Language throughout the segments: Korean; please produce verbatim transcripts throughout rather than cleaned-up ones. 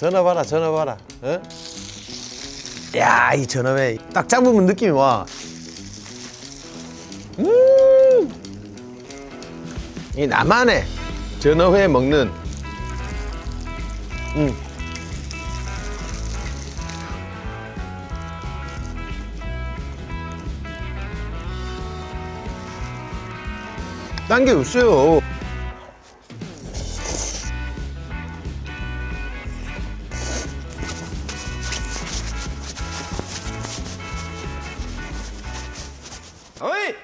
전화 봐라, 전화 봐라. 어? 야, 이 전화회 딱 잡으면 느낌이 와. 음, 이 나만의 전어회 먹는. 음. 딴 게 없어요. 어이!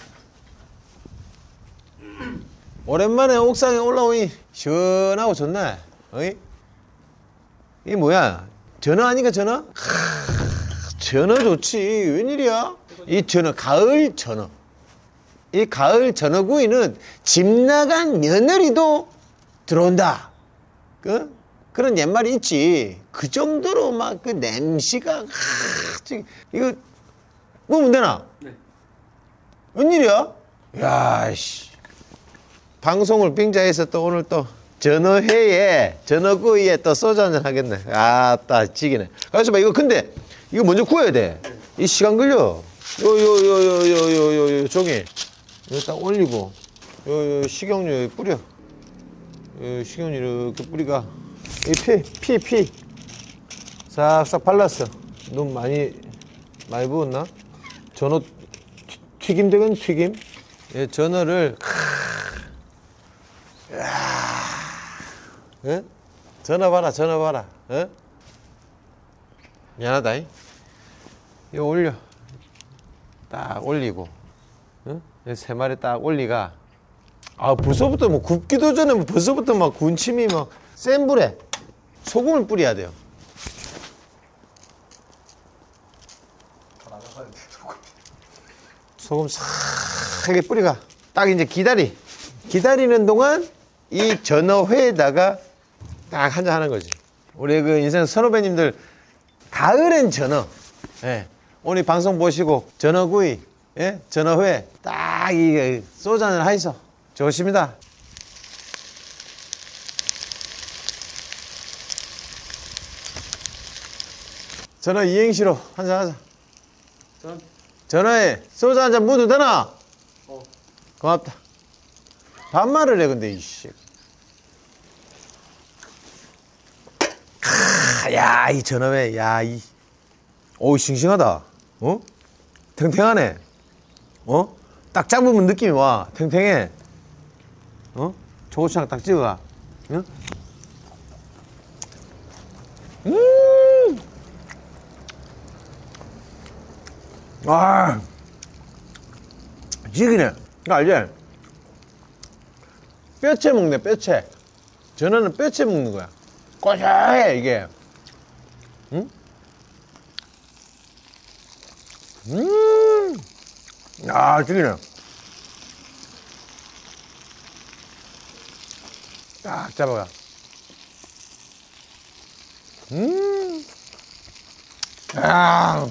오랜만에 옥상에 올라오니 시원하고 좋네. 어이? 이게 뭐야? 전어 아니까 전어? 하, 전어 좋지. 웬일이야? 이 전어, 가을 전어. 이 가을 전어구이는 집 나간 며느리도 들어온다. 그? 그런 옛말이 있지. 그 정도로 막 그 냄새가, 하, 이거 먹으면 되나? 네. 웬일이야? 야, 씨. 방송을 빙자해서 또 오늘 또 전어회에, 전어구이에 또 소주 한잔 하겠네. 아따, 지기네. 가만있어 봐. 이거 근데, 이거 먼저 구워야 돼. 이 시간 걸려. 요, 요, 요, 요, 요, 요, 요, 요, 종이. 이거 딱 올리고, 요, 요, 식용유 뿌려. 요, 식용유 이렇게 뿌리가. 이 피, 피, 피. 싹싹 발랐어. 너무 많이, 많이 부었나? 전어, 튀김 되건 튀김. 예, 전어를, 예? 전어 봐라, 전어 봐라. 예? 미안하다. 이. 이거 올려. 딱 올리고. 응? 세 마리 딱 올리가. 아, 벌써부터 뭐 굽기도 전에 뭐 벌써부터 막 군침이 막 센 불에 소금을 뿌려야 돼요. 소금 싹하게 뿌리가. 딱 이제 기다리. 기다리는 동안 이 전어회에다가 딱 한잔 하는 거지. 우리 그 인생 선후배님들 가을엔 전어. 예. 오늘 방송 보시고 전어구이, 예? 전어회 딱 이 소주 한잔 하이소. 좋습니다. 전어 이행시로 한잔 하자. 전? 전어에 소주 한잔 묻어도 되나? 어. 고맙다. 반말을 해 근데 이씨. 야, 이 전어회, 야, 이, 오, 싱싱하다. 어? 탱탱하네. 어? 딱 잡으면 느낌이 와. 탱탱해. 어? 초고추장 딱 찍어가. 응? 음! 아, 지기네. 이거 알지? 뼈채 먹네, 뼈채. 전어는 뼈채 먹는 거야. 고소해, 이게. 응? 음! 아, 죽이네. 딱 잡아가. 음! 아!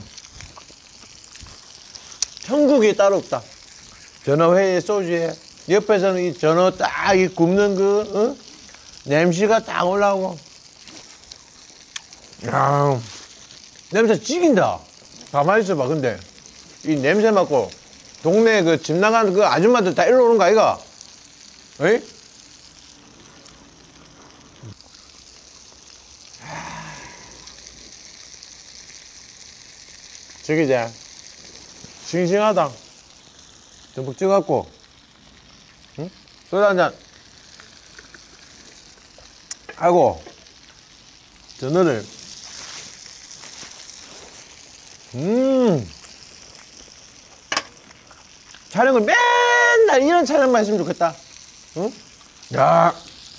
천국이 따로 없다. 전어회에 소주에 옆에서는 이 전어 딱 이 굽는 그, 어? 냄새가 딱 올라오고. 야, 냄새 찍인다. 가만히 있어봐. 근데 이 냄새 맡고 동네 그 집 나가는 그 아줌마들 다 일로 오는 거 아이가? 어이? 저기 이제 싱싱하다. 듬뿍 찍어갖고, 응? 소주 한잔 하고 전어를. 음, 촬영을 맨날 이런 촬영만 했으면 좋겠다. 응? 야,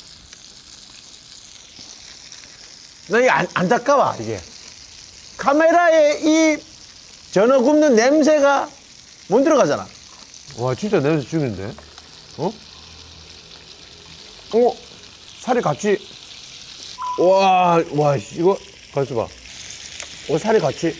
나 이게 안, 안타까워. 이게 카메라에 이 전어 굽는 냄새가 못 들어가잖아. 와, 진짜 냄새 죽이는데? 어? 어? 살이 같이. 와, 와, 이거 가만있어 봐. 어, 살이 같이.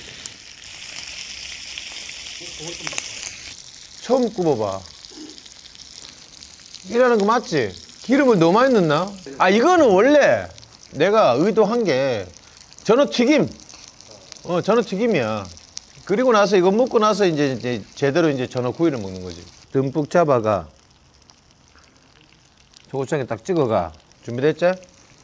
처음 굽어봐. 이라는 거 맞지? 기름을 너무 많이 넣나? 아, 이거는 원래 내가 의도한 게 전어 튀김. 어, 전어 튀김이야. 그리고 나서 이거 먹고 나서 이제, 이제 제대로 이제 전어 구이를 먹는 거지. 듬뿍 잡아가. 소고창에 딱 찍어가. 준비됐지?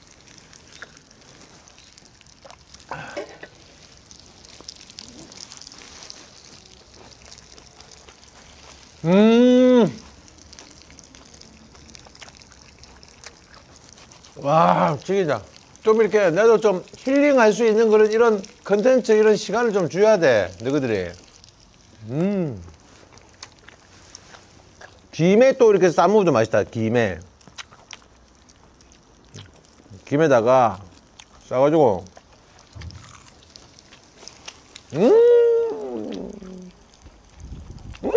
음. 와, 죽이자. 좀 이렇게 나도 좀 힐링할 수 있는 그런 이런 컨텐츠 이런 시간을 좀 줘야 돼. 너희들이. 음. 김에 또 이렇게 싸먹어도 맛있다. 김에. 김에다가 싸가지고. 음. 음.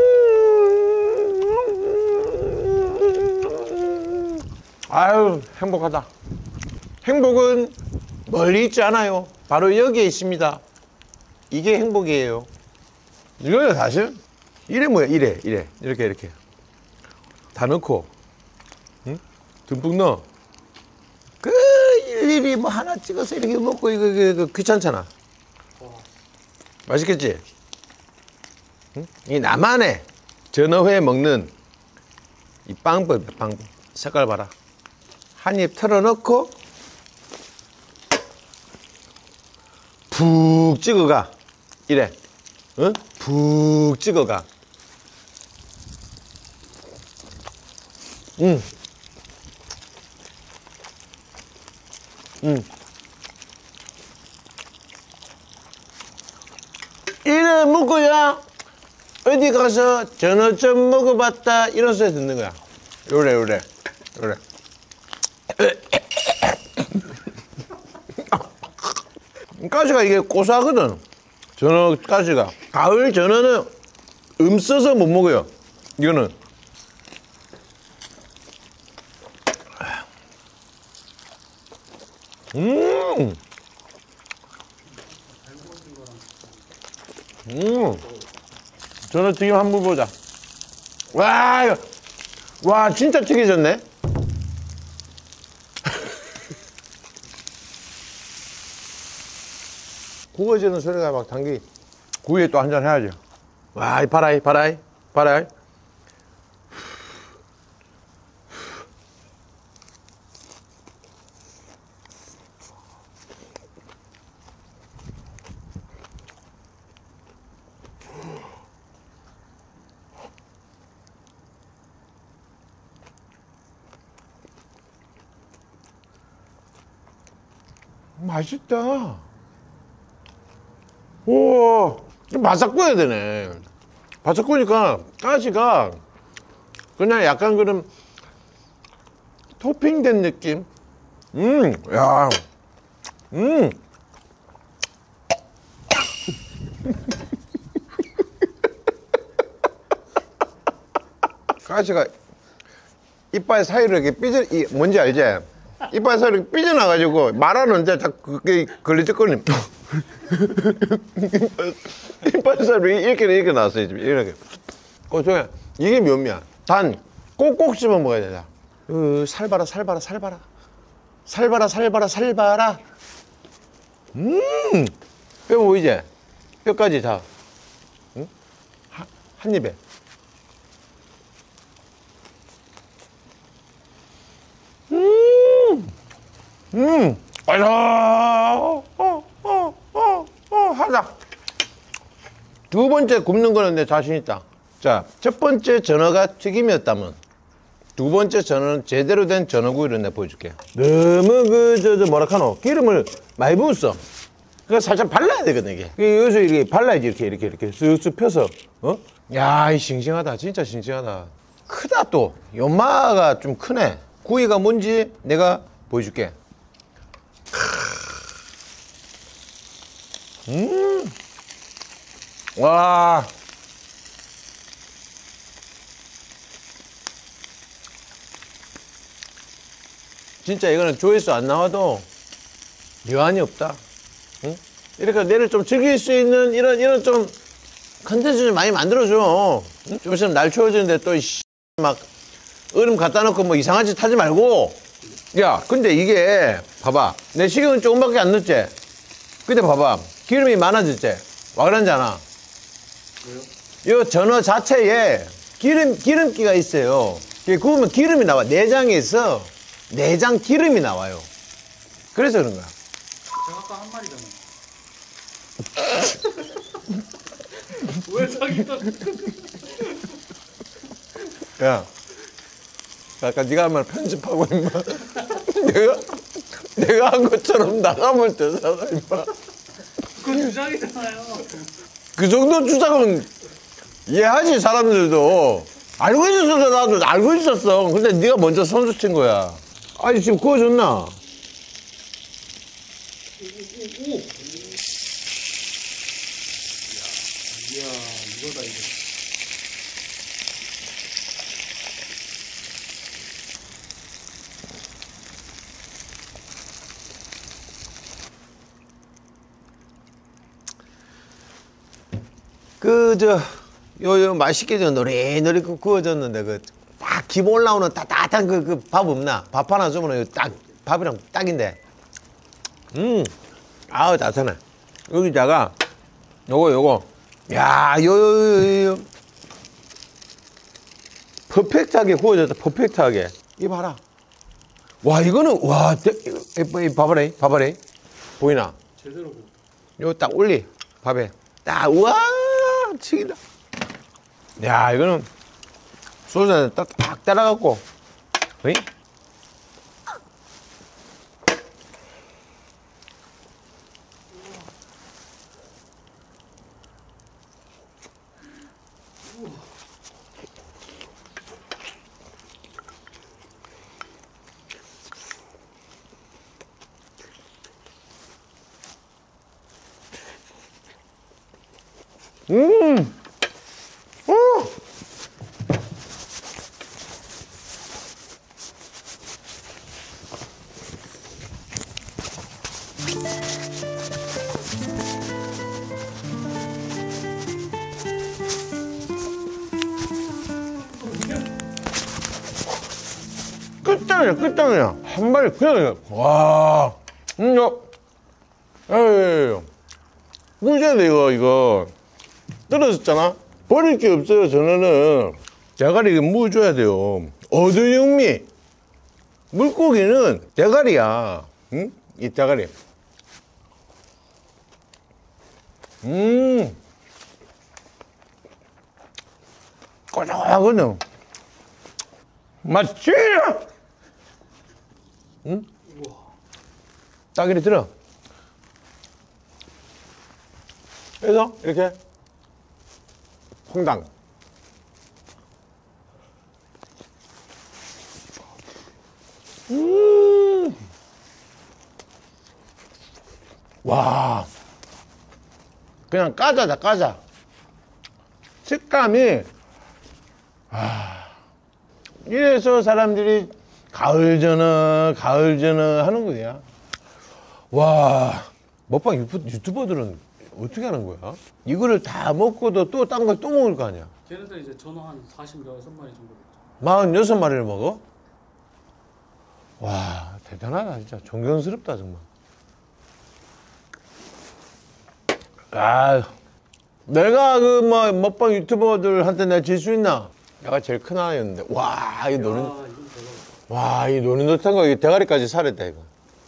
아유, 행복하다. 행복은 멀리 있지 않아요. 바로 여기에 있습니다. 이게 행복이에요. 이거는 사실 이래 뭐야, 이래 이래 이렇게 이렇게 다 넣고, 응? 듬뿍 넣어. 그 일일이 뭐 하나 찍어서 이렇게 먹고 이거, 이거, 이거 귀찮잖아. 맛있겠지? 응? 이 나만의 전어회 먹는 이 방법이야. 방법. 색깔 봐라. 한 입 털어넣고 푹 찍어가. 이래. 응? 푹 찍어가. 응. 응. 이래 먹고야 어디 가서 전어 좀 먹어봤다 이런 소리 듣는 거야. 요래 요래 요래. 가시가 이게 고소하거든. 전어 가시가. 가을 전어는 음 써서 못 먹어요. 이거는. 음. 음. 전어 튀김 한번 보자. 와, 이거. 와, 진짜 튀겨졌네. 구워지는 소리가 막 당기. 구이에 또 한잔 해야죠. 와, 이 봐라, 이 봐라, 이 봐라. 맛있다. 우와, 바삭 구워야 되네. 바삭 구우니까 가시가 그냥 약간 그런 토핑된 느낌. 음, 야, 음. 가시가 이빨 사이로 이렇게 삐져, 이 뭔지 알지? 이빨 사이로 이렇게 삐져나가지고 말하는데 다 그게 걸리적거림. 이빨 사이로 이렇게 이렇게 나왔어요. 이렇게. 고소해. 이게 묘미야. 단 꼭꼭 씹어 먹어야 되자. 으, 살봐라, 살봐라, 살봐라. 살봐라, 살봐라, 살봐라. 음, 뼈 보이지? 뼈까지 다. 응? 한, 한 입에. 음, 음, 아야, 어, 어, 어, 어, 어, 하자. 두 번째 굽는 거는 내 자신 있다. 자, 첫 번째 전어가 튀김이었다면 두 번째 전어는 제대로 된 전어구이를 내가 보여줄게. 너무 그, 저, 저, 뭐라 카노? 기름을 많이 부었어. 그러니까 살짝 발라야 되거든, 이게. 여기서 이렇게 발라야지, 이렇게, 이렇게, 이렇게 쓱쓱 펴서, 어? 야, 이 싱싱하다. 진짜 싱싱하다. 크다, 또. 연마가 좀 크네. 구이가 뭔지 내가 보여줄게. 음. 와. 진짜 이거는 조회수 안 나와도 여한이 없다. 응? 이렇게 내를 좀 즐길 수 있는 이런 이런 좀 컨텐츠 좀 많이 만들어줘. 응? 좀 있으면 날 추워지는데 또 막 얼음 갖다 놓고 뭐 이상한 짓 하지 말고 야, 근데 이게 봐봐. 내 식용은 조금밖에 안 넣었지? 근데 봐봐. 기름이 많아졌지? 와 그런잖아. 왜요? 이 전어 자체에 기름, 기름기가 있어요. 구우면 기름이 나와. 내장에서 내장 기름이 나와요. 그래서 그런 거야. 제가 아까 한 마리잖아. 왜 자기가 야, 아까 네가 한 말 편집하고 임마. 내가 내가 한 것처럼 나가면 되잖아 임마. 그건 주장이잖아요. 그 정도 주장은 이해하지 사람들도. 알고 있었어. 나도 알고 있었어. 근데 네가 먼저 선수 친 거야. 아니 지금 구워줬나? 오, 오, 오. 이야, 이거다 이거. 그 저 요 요 맛있게 저 노릇노릇 구워졌는데 그 딱 기본 올라오는 따뜻한 그 그 밥 없나? 밥 하나 주면 딱 밥이랑 딱인데. 음, 아우 따뜻하네. 여기다가 요거 요거. 야, 요요요요. 퍼펙트하게 구워졌다. 퍼펙트하게. 이 봐라. 와 이거는 와, 이 봐봐라, 봐봐라. 보이나? 제대로 구. 요 딱 올리 밥에 딱 우와 치기다. 야 이거는 소주 한잔 딱, 딱 따라갖고 어이? 음! 어! 끝장이야, 끝장이야. 한 마리 그냥, 와. 음, 요. 에이, 문제야, 이거, 이거. 떨어졌잖아? 버릴 게 없어요, 저는. 대가리 무줘야 돼요. 어두 육미. 물고기는 대가리야. 응? 이 대가리. 음. 꼬적하거든. 맞지? 응? 딱 이리 들어. 그래서 이렇게 홍당. 음. 와. 그냥 까자다, 까자. 식감이, 아. 이래서 사람들이 가을 전어, 가을 전어 하는 거야. 와. 먹방 유튜, 유튜버들은 어떻게 하는 거야? 이거를 다 먹고도 또 딴 걸 또 먹을 거 아니야? 걔네들 이제 전어 한 사십육 마리 정도 됐죠. 마흔여섯 마리를 먹어? 와, 대단하다, 진짜. 존경스럽다, 정말. 아, 내가 그 뭐 먹방 유튜버들한테 내가 질 수 있나? 내가 제일 큰 아이였는데. 와, 이 노는, 야, 이건 대박. 와, 이 노릇노릇한 거, 이 대가리까지 살았다, 이거.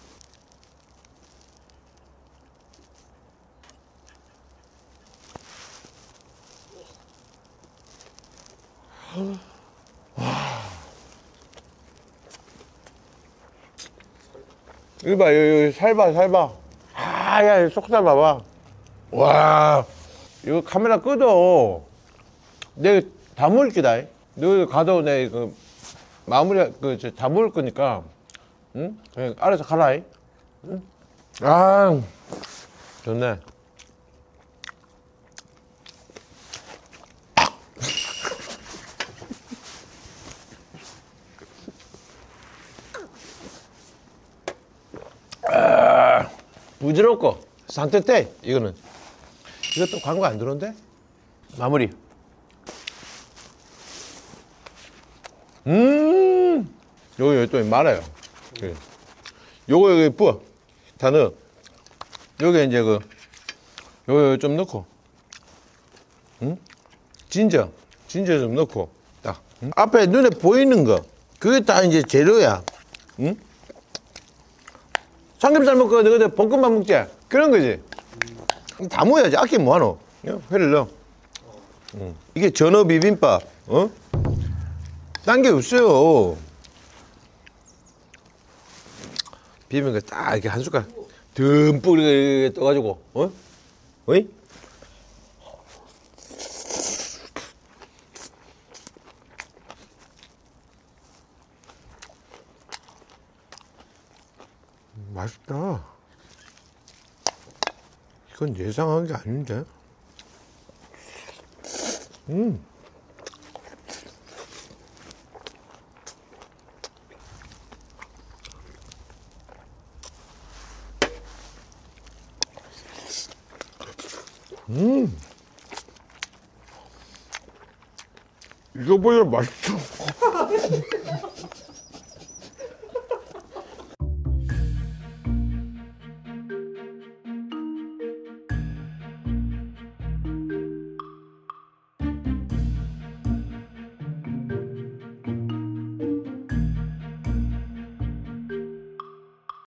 와. 이거 봐, 여기, 살 봐, 살 봐. 아, 야, 속살 봐봐. 와, 이거 카메라 끄도 내가 다 먹을 기다. 너 가도 내 그 마무리 그다 먹을 거니까, 응? 그냥 알아서 가라. 응? 아, 좋네. 아, 부드럽고 산뜻해. 이거는 이것도 광고 안 들어온대? 마무리. 음, 여기 여기 또 말아요. 그래. 요거 여기 부어. 다 넣어. 여기 이제 그 요거 좀 넣고, 응? 진저, 진저 좀 넣고, 딱. 응? 앞에 눈에 보이는 거, 그게 다 이제 재료야. 응? 삼겹살 먹고 너희들 볶음밥 먹지? 그런 거지. 다 모여야지. 아끼 뭐하노? 회를 넣어. 응. 이게 전어 비빔밥. 어? 딴 게 없어요. 비빔 거딱 이렇게 한 숟갈 듬뿍 이렇게 떠가지고, 어? 어이? 맛있다. 이건 예상한 게 아닌데. 음. 음. 이거보다 맛있어.